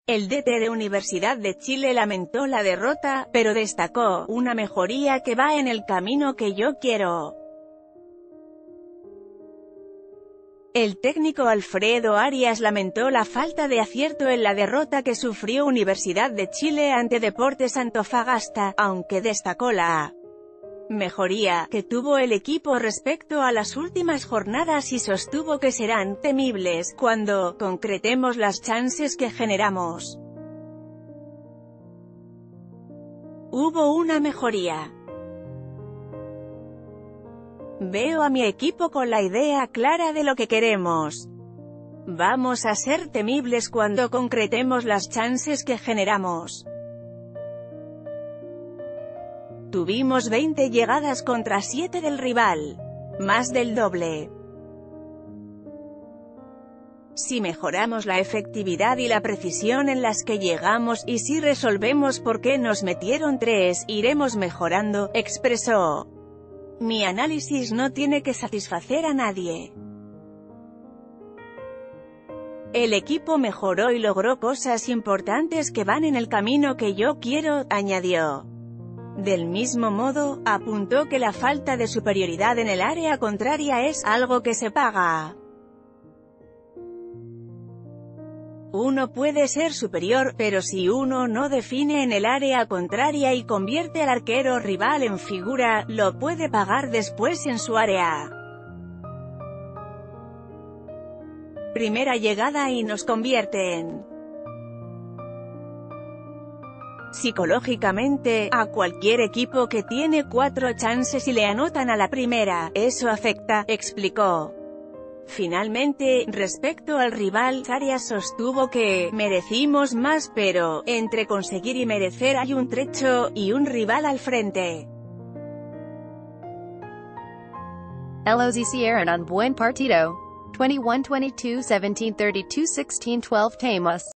El DT de Universidad de Chile lamentó la derrota, pero destacó una mejoría que va en el camino que yo quiero. El técnico Alfredo Arias lamentó la falta de acierto en la derrota que sufrió Universidad de Chile ante Deportes Antofagasta, aunque destacó la mejoría que tuvo el equipo respecto a las últimas jornadas y sostuvo que serán temibles cuando concretemos las chances que generamos. Hubo una mejoría. Veo a mi equipo con la idea clara de lo que queremos. Vamos a ser temibles cuando concretemos las chances que generamos. Tuvimos 20 llegadas contra 7 del rival. Más del doble. Si mejoramos la efectividad y la precisión en las que llegamos, y si resolvemos por qué nos metieron 3, iremos mejorando, expresó. Mi análisis no tiene que satisfacer a nadie. El equipo mejoró y logró cosas importantes que van en el camino que yo quiero, añadió. Del mismo modo, apuntó que la falta de superioridad en el área contraria es algo que se paga. Uno puede ser superior, pero si uno no define en el área contraria y convierte al arquero rival en figura, lo puede pagar después en su área. Primera llegada y nos convierten. Psicológicamente, a cualquier equipo que tiene 4 chances y le anotan a la primera, eso afecta, explicó. Finalmente, respecto al rival, Arias sostuvo que merecimos más, pero entre conseguir y merecer hay un trecho, y un rival al frente. Los hicieron un buen partido. 21-22, 17-32, 16-12 temas.